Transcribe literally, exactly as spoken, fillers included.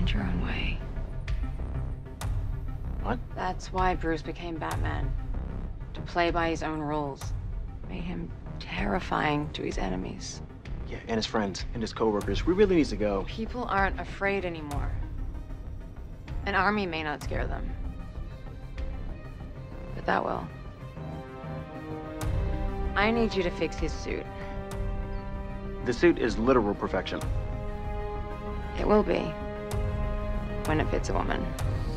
find your own way. What? That's why Bruce became Batman. To play by his own rules. Made him terrifying to his enemies. Yeah, and his friends, and his coworkers. We really need to go. People aren't afraid anymore. An army may not scare them. But that will. I need you to fix his suit. The suit is literal perfection. It will be. When it fits a woman.